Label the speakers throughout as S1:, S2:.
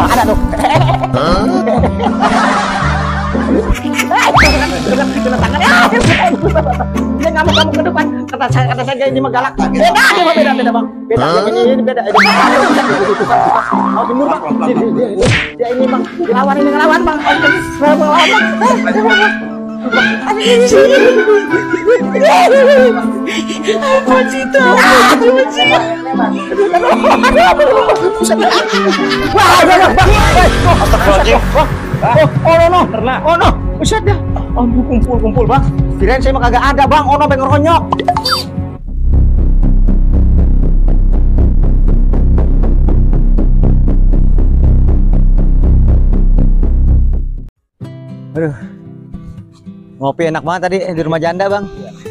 S1: ada tuh. Kena tangan. Dia ngamuk-ngamuk ke depan. Kata saya ini mah galak. Beda bang. Beda ini beda. Oh timur bang. Dia ini bang. Ngelawan bang. Oh no, buset dah. Aduh kumpul bang. Kirain saya mah kagak ada bang. Oh no, pengen ronyok. Aduh, ngopi enak banget tadi di rumah janda bang.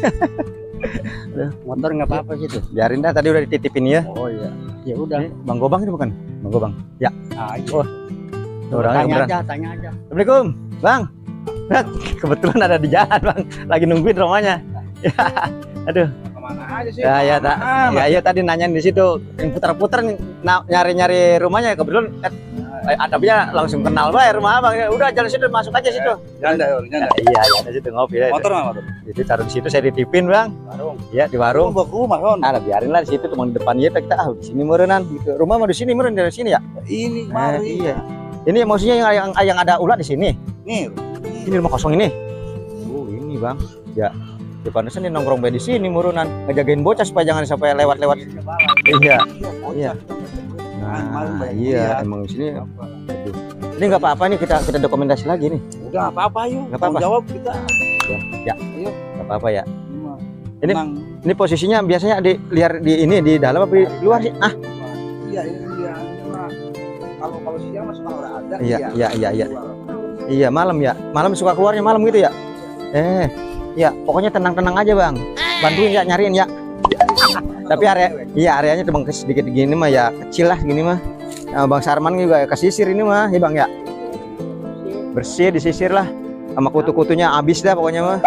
S2: Motor nggak apa-apa sih tuh.
S1: Biarin dah, tadi udah dititipin ya.
S2: Oh iya. Ya udah.
S1: Bang Gobang ini bukan? Bang Gobang. Ya.
S2: Ayo.
S1: Orangnya
S2: tanya aja.
S1: Assalamualaikum, Bang. Kebetulan ada di jalan, Bang. Lagi nungguin rumahnya. Ya. Aduh.
S2: Kemana aja sih?
S1: Ya, tadi nanyain di situ, putar-putar nyari-nyari rumahnya. Kebetulan adabnya langsung kenal bayar rumah Abang. Ya udah jalan situ, masuk aja situ.
S2: Janda.
S1: Iya, ada situ ngopi ya.
S2: Motor mana motor?
S1: Itu taruh di situ, saya ditipin, Bang.
S2: Warung.
S1: Iya, di warung.
S2: Bawa ke rumah kan?
S1: Biarin lah di situ, cuma di depannya kita di sini merenan gitu. Rumah mau di sini meren dari sini ya?
S2: Ini kemarin.
S1: Iya. Ini maksudnya yang ada ulat di sini.
S2: Nih.
S1: Ini rumah kosong ini. Oh, ini, Bang. Ya. Di pantesan dia nongkrong di sini murunan, ngejagain bocah supaya jangan sampai lewat-lewat. Iya. Iya. Nah, iya, emang di sini. Ini nggak apa-apa nih, kita dokumentasi lagi nih.
S2: Udah apa-apa yuk.
S1: Nggak apa-apa.
S2: Jawab kita.
S1: Ya.
S2: Ayo.
S1: Nggak apa-apa ya. Ini posisinya biasanya di dalam apa di luar sih? Ah.
S2: Iya, ini dia. Kalau siang masuk orang ada.
S1: Iya. Iya, malam ya. Malam suka keluarnya malam gitu ya. Ya, pokoknya tenang-tenang aja, Bang. Bantuin ya, nyariin ya. Tapi areanya cuma sedikit gini mah ya, kecil lah gini mah. Nah, Bang Sarman juga kesisir ini mah, ya Bang ya. Bersih disisir lah. Sama kutu-kutunya habis dah pokoknya mah.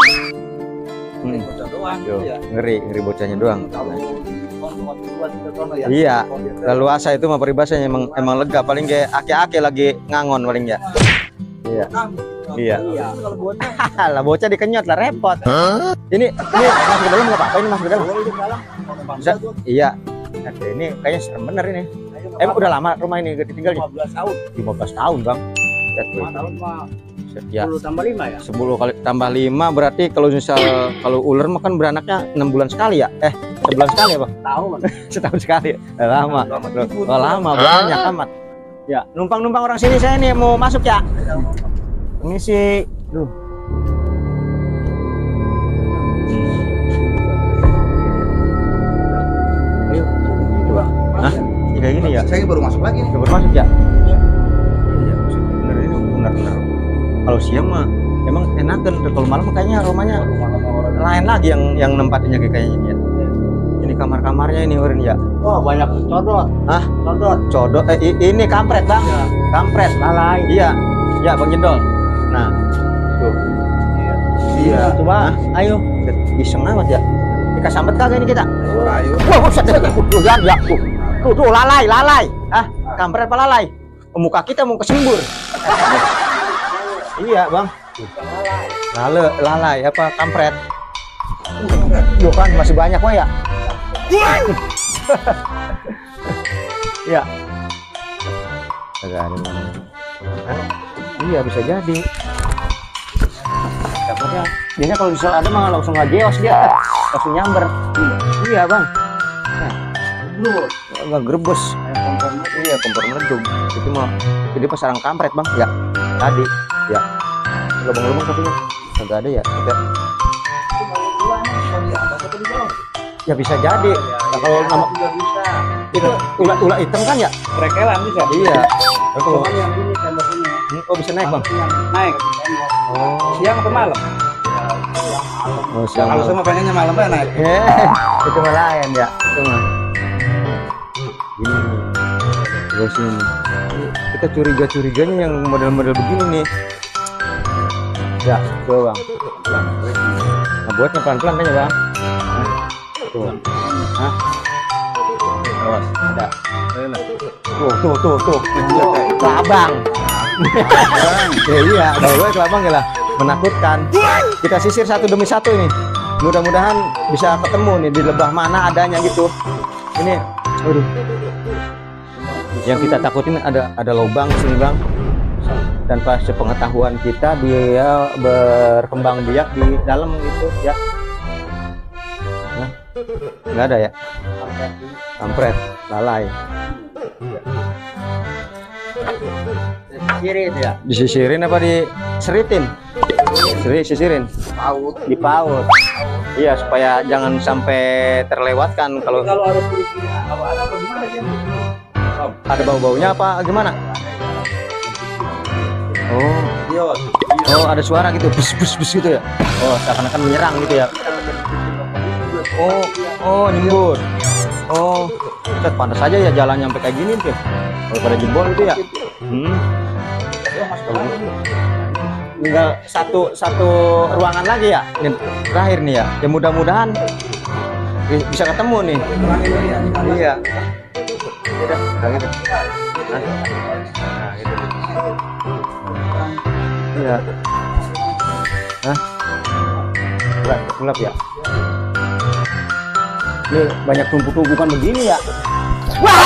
S1: Ngeri bocahnya doang. Iya, leluasa itu mah peribahasanya emang lega, paling kayak aki-aki lagi ngangon paling ya. Iya. Lah bocah dikenyot lah repot. Ini masuk ke dalam nggak apa-apa, ini masuk ke dalam. Bisa? Iya. Oke, ini kayaknya serem bener ini. Emang udah lama rumah ini ditinggalnya?
S2: 15 tahun.
S1: 15 tahun, Bang. Ya.
S2: 10 tambah 5 ya?
S1: 10 kali tambah 5 berarti kalau ular mah kan beranaknya 6 bulan sekali ya? Sebulan sekali ya, Bang?
S2: Tahun.
S1: Setahun sekali. Lama. Lama banyak amat. Ya, numpang orang sini saya nih mau masuk ya. Ini sih, Ayo, coba. Hah? Kayak gini ya?
S2: Saya baru masuk lagi nih.
S1: Baru masuk ya? Iya, bener ini bener. Kalau siang mah emang enakan, kalau malam kayaknya rumahnya lain lagi yang nempatinnya kayaknya ini ya. Ini kamar-kamarnya ini Urin ya.
S2: Wah, banyak codot.
S1: Hah? Codot. Ini kampret, Bang. Ya. Kampret. Lalai. Iya. Ya, Bang Jendol. Nah, tuh. Iya. Coba. Ayo. Iseng amat ya. Kita sambet kagak ini kita?
S2: Ayo.
S1: Wah, ya. Tuh, lalai. Ah, kampret apa lalai? Muka kita mau kesembur. Iya, Bang. Lalai apa kampret? Yo kan masih banyak mah ya. Ya. Agak ada mana. Iya bisa jadi. Takutnya dia kalau bisa ada mah langsung ngejeos dia, langsung nyamber. Iya Bang. Nggak grebes. Iya kompor meledung. Itu mah jadi pasarang kampret Bang. Ya tadi. Ya. Lubang-lubang tapi nggak ada ya. Tidak. Ya bisa jadi. Nah, kalau nama
S2: bisa.
S1: Itu ular hitam kan ya?
S2: Rekelan bisa.
S1: Iya. Betul.
S2: Yang ini tembok ini.
S1: Oh bisa naik Bang?
S2: Naik.
S1: Oh.
S2: Siang atau malam?
S1: Oh siang.
S2: Kalau semua pengennya malam ya naik.
S1: Itu mah lain ya. Itu mah. Ini. Terus ini. Kita curiga-curiganya yang model-model begini nih. Ya, tuh Bang. Nah, buatnya pelan-pelan kayaknya Bang. Tuh. Hah? Awas, ada. Tuh. Kelabang. Iya, bawa kelabang ya lah. Menakutkan. Kita sisir satu demi satu ini. Mudah-mudahan bisa ketemu nih di lebah mana adanya gitu. Ini, aduh. Yang kita takutin ada lubang sini bang. Dan pas sepengetahuan kita dia berkembang biak di dalam gitu ya. Nah, nggak ada ya. Kampret, lalai.
S2: Sisirin ya.
S1: Disisirin apa diseritin? Sisirin. Dipaut. Iya supaya jangan sampai terlewatkan kalau
S2: Kalau ada kulitnya, kalau ada apa gimana dia?
S1: ada bau-baunya apa gimana? Oh, ada suara gitu, bus gitu ya. Oh, seakan-akan menyerang gitu ya. Oh, nyembur. Oh, set pantas aja ya jalan sampai kayak gini tuh. Kalau pada jebol itu ya. Tinggal satu ruangan lagi ya. Ini terakhir nih ya. Ya mudah-mudahan bisa ketemu nih. Iya. Nah, gitu. Iya. Hah? Gelap ya. Ini banyak tumpukan begini ya. Wah,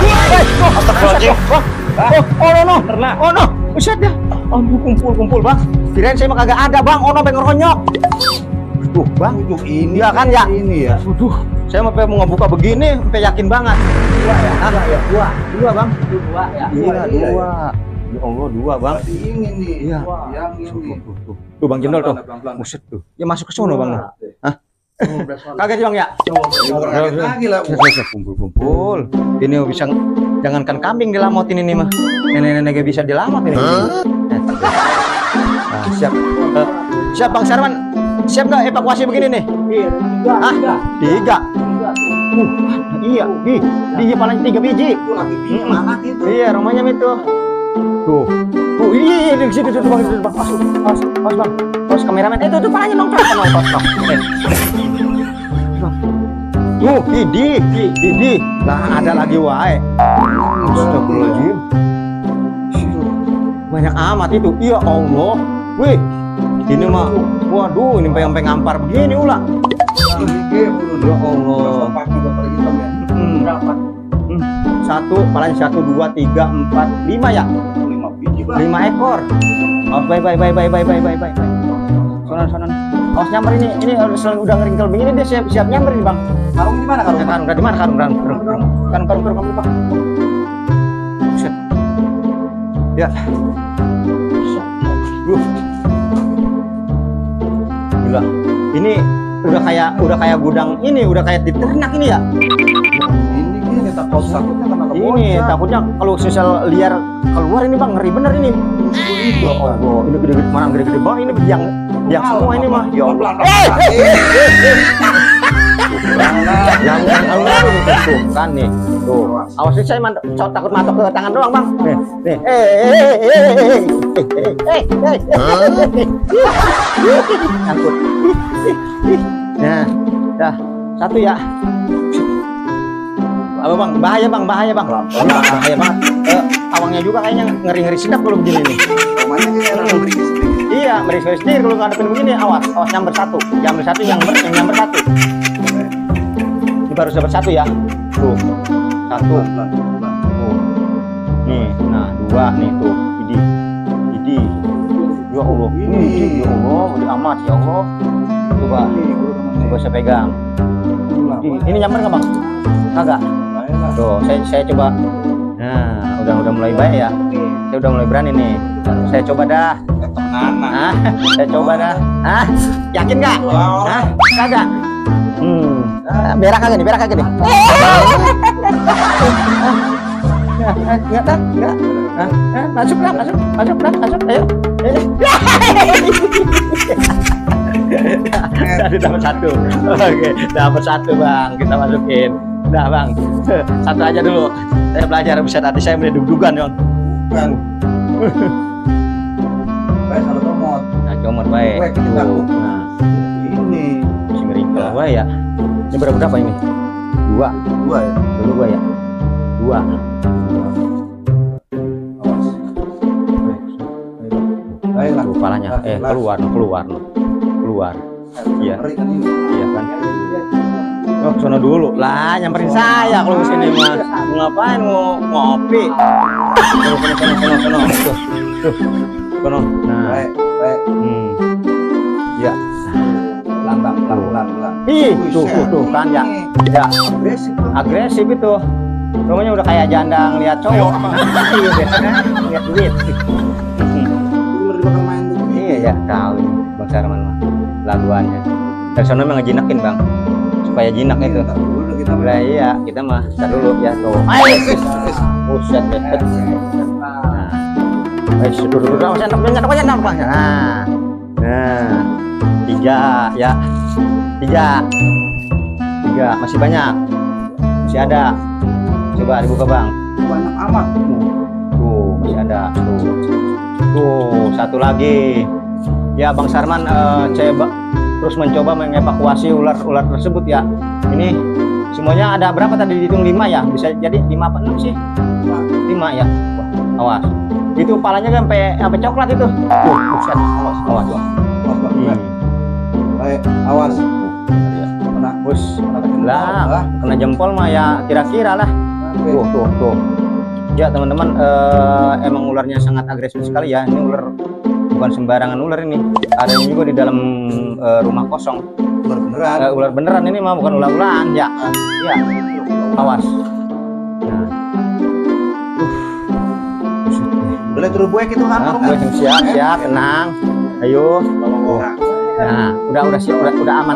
S1: Oh no. Buset ya. Kumpul bang. Kirain saya mah kagak ada bang. Oh no, pengen ronyok. Tuh bang. Ini ya kan ya. Ini ya. Saya mau ngebuka begini, sampai yakin banget. Dua ya. Dua bang. Dua ya. Iya, dua. Ya Allah, dua bang.
S2: Ini nih.
S1: Iya.
S2: Yang ini.
S1: Tuh bang Jendol tuh. Buset tuh. Ya masuk ke sono bang. Hah? Kagak sih bang ya?
S2: Lagi lah.
S1: Kumpul. Ini bisa jangankan kambing dilamotin ini mah. Nenek-nenek bisa dilamot ini. Nah, siap. Siap Bang Sarman. Siap nggak evakuasi begini nih?
S2: Iya.
S1: Tiga. Iya. Di palanya 3 biji.
S2: Itu lagi mana gitu?
S1: Iya, rumahnya itu. Tuh. Iya di situ tuh bang. Pas bang. Pas kameramen. Tuh palanya bang. Pas. Idi. Nah, ada lagi wae. Astagfirullahaladzim. Banyak amat itu. Ya Allah. Wih. Ini mah. Waduh, ini sampai ngampar begini ulah. Ya Allah.
S2: Berapa?
S1: Satu, palanya 1, 2, 3, 4, 5 ya?
S2: 5 biji bang.
S1: 5 ekor. Oh, bye. Sono. Awas nyamper ini udah ngeringkel begini dia siap nyamper nih bang.
S2: Karung di mana karung?
S1: Karung di mana karung bang. Buset. Ya. Gila. Ini udah kayak gudang ini, udah kayak di ternak ini ya.
S2: Ini takutnya karena
S1: Ini takutnya kalau sosial liar keluar ini bang, ngeri bener ini. Ya Allah, ini gede-gede mana gede-gede bang, ini yang semua ini mah. Ya Allah. Jangan Allah tuh kan nih. Tuh. Awas saya takut matok ke tangan doang bang. Nih. Takut. Nah, dah satu ya. Apa bang? Bahaya bang. Bahaya banget. Awangnya juga kayaknya ngeri-ngeri sedap kalau begini nih. Iya, meriksa sendiri kalau ngadepin begini. Awas nyamber satu. Yang nyamber satu. Ini baru dapat satu ya. Tuh. Satu. Tuh. Nih, nah 2 nih tuh. Idi. Ya Allah. Ya Allah, udah amat ya Allah. Coba saya pegang. Ini nyamber nggak bang? Kagak. Tuh, saya coba. Nah, udah mulai baik ya. Saya udah mulai berani nih. Saya coba dah. Saya coba dah. Yakin nggak? Kagak. Berak kagak nih? Enggak. Masuk. Ayo. Tadi dapat satu. Oke, dapat satu bang. Kita masukin. Udah bang. Satu aja dulu. Saya belajar bisa tadi saya mulai deg-degan bang.
S2: Baik kalau comot.
S1: Nah, comot baik. Nah,
S2: Ini
S1: masih ngeringkel baik ya. Ini berapa ini? 2
S2: ya.
S1: Dulu 2 ya. 2.
S2: Awas. Baiklah.
S1: Tuh kepalanya keluar. Iya.
S2: Ngeri kan ini.
S1: Iya kan. Oh, ke sono dulu lah, nyamperin saya kalau ke sini mah. Mau ngapain? Mau ngopi. Sono. Tuh. Sono. Nah.
S2: Baik.
S1: Iya.
S2: Pelan.
S1: Ih, tuh kan ya. Ya, agresif itu. Pokoknya udah kayak janda ngeliat cowok. Iya, biasanya ngeliat duit.
S2: Main tuh.
S1: Iya ya, tahu ini Bang Sarman mah laguannya. Dari sana memang ngejinakin Bang, supaya jinak itu.
S2: Dulu kita
S1: Lah iya, kita mah tar dulu ya tuh. Ayo, buset bet. Nah, duduk sendok Bang. Nah, 3 ya, 3 masih banyak, masih ada. Coba dibuka Bang.
S2: banyak amat.
S1: Tuh masih ada tuh 1 lagi. Ya Bang Sarman terus mencoba mengevakuasi ular-ular tersebut ya. Ini semuanya ada berapa tadi dihitung 5 ya? Bisa jadi 5 apa 6 sih? 5 ya. Wah, awas. Itu kepalanya kan sampai coklat itu. Tuh, buset. Awas.
S2: Baik, awas. Kena
S1: Bus. Lah, kena jempol mah ya kira-kira lah. Tuh. Ya teman-teman, emang ularnya sangat agresif sekali ya. Ini ular bukan sembarangan ular ini. Ada juga di dalam rumah kosong. Ular beneran ini mah, bukan ular-ularan ya. Iya. Awas. Nah.
S2: Boleh turun buek itu kan?
S1: Siap, tenang. Ayo. Nah, udah siap, udah aman.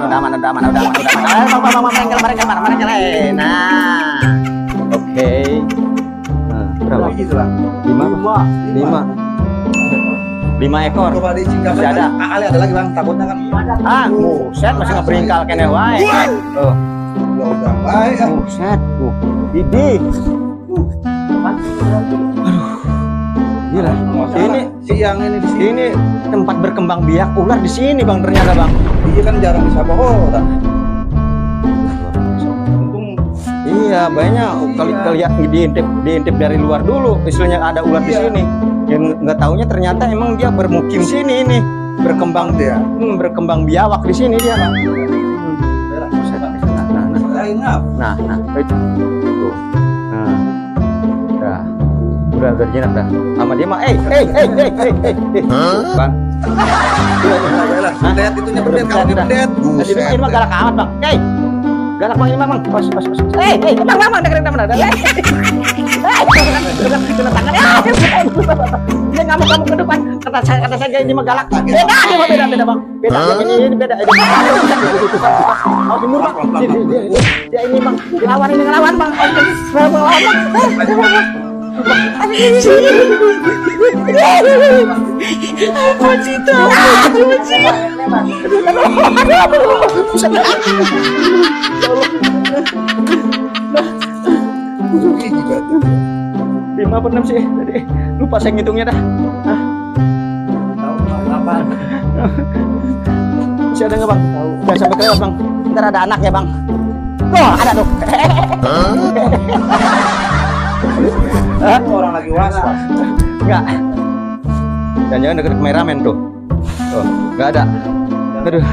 S1: Mereka. Nah. Oke. Nah, berapa? 5 ekor.
S2: Coba dicingkap
S1: Masih ada.
S2: Kali ada lagi Bang, takutnya kan.
S1: Buset, masih ngeberingkal kene wae. Tuh.
S2: Ya udah, baik.
S1: Buset. Idih. Gila. Ini
S2: siang ini di sini.
S1: Ini tempat berkembang biak ular di sini Bang, ternyata Bang.
S2: Iya kan jarang disapa orang. Untung
S1: iya, banyak kali lihat diintip dari luar dulu. Istilahnya ada ular di sini. Yang nggak taunya ternyata emang dia bermukim sini ini, berkembang dia. Berkembang biawak di sini dia. Nah, itu. Tuh. Nah. Udah jinak dah. Sama dia mah, Bang.
S2: Pendet itunya pendet, kamu pendet.
S1: Ini mah galak amat Bang. Galak Bang ini Bang. Pas. Bang, dengerin teman. Kena tangan. Dia ngamuk ke depan. Kata saya ini mah galak. Beda Bang. Ini beda. Mau timur Bang. Dia ini Bang, ngelawan Bang. Lima apa 6 sih tadi, lupa saya ngitungnya dah. Masih ada nggak Bang? Udah sampai kelewat Bang. Ntar ada anaknya Bang. Tuh ada tuh.
S2: Orang lagi was-was.
S1: Enggak. Jangan deket kameramen tuh. Tuh, enggak ada. Aduh.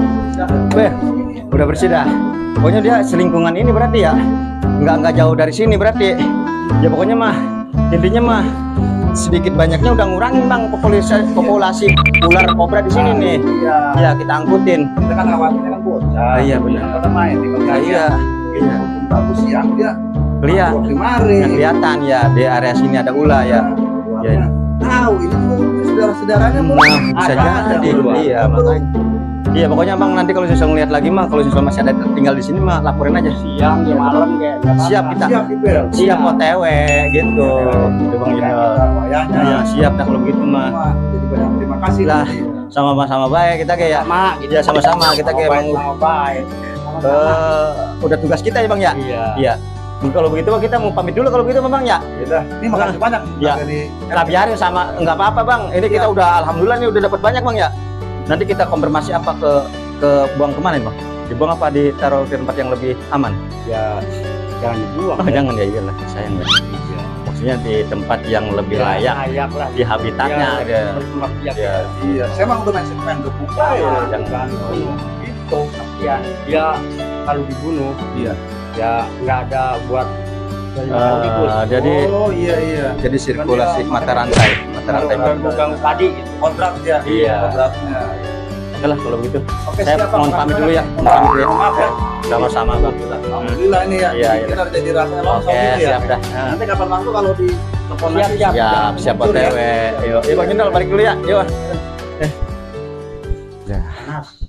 S1: Udah bersih dah. Pokoknya dia selingkungan ini berarti ya. Enggak jauh dari sini berarti. Ya pokoknya mah intinya mah sedikit banyaknya udah ngurangin Bang populasi ular kobra di sini nih. Iya, kita angkutin.
S2: Kita kan awalnya kan bocah.
S1: Iya benar.
S2: Kita main di
S1: Iya.
S2: Bagus siang dia.
S1: Kelihatan ya di area sini ada ular ya. Ya.
S2: Tahu ini saudara-saudaranya
S1: bisa jadi. Iya makanya. Iya pokoknya Bang, nanti kalau saya ngeliat lagi mah, kalau saya masih ada tinggal di sini mah laporin aja siang ya malam kayak. Siap kita. Siap OTW gitu. Gitu Bang ya. Siap dah kalau begitu mah.
S2: Jadi banyak terima kasih
S1: lah. Sama-sama baik kita kayak ya sama-sama kita kayak Bang.
S2: Baik.
S1: Udah tugas kita ya Bang ya. Iya. Kalau begitu kita mau pamit dulu kalau begitu Bang ya.
S2: Ini makasih banyak.
S1: Ya. Nah, biarin sama nggak apa-apa Bang. Ini kita udah alhamdulillah nih udah dapat banyak Bang ya. Nanti kita konfirmasi apa ke buang kemana Bang? Dibuang apa ditaruh di tempat yang lebih aman?
S2: Ya
S3: jangan dibuang.
S1: Oh, jangan ya, iyalah sayang ya.
S3: Iya.
S1: Maksudnya di tempat yang lebih layak,
S3: layak lah
S1: di habitatnya
S3: ya,
S1: ada.
S3: berkembang biak
S1: Ya.
S2: Iya, saya emang udah main gebuka ya.
S3: jangan itu kasihan dia kalau dibunuh
S2: Iya.
S3: ya nggak ada buat dari itu.
S1: Jadi
S2: Oh iya iya.
S1: jadi sirkulasi mata rantai
S3: ganggu padi gitu.
S2: Kontrak ya.
S1: Iya.
S2: Kontraknya.
S1: Oke lah kalau begitu.
S2: Oke,
S1: Saya
S2: siap, Bang.
S1: mohon pamit dulu ya.
S2: Bang.
S1: Mohon pamit dulu ya.
S2: Maaf ya.
S1: Sama-sama bang.
S2: Alhamdulillah ini ya.
S1: Iya, iya.
S2: Kita udah jadi rasanya langsung
S1: Oke,
S2: gitu ya.
S1: siap dah.
S2: Nanti kapan waktu kalau di telepon
S3: Siap,
S2: lagi.
S3: siap.
S1: Siap
S2: Mundur ya.
S1: OTW. Yuk, Bang Jendral balik dulu ya. Yuk.
S3: Panas.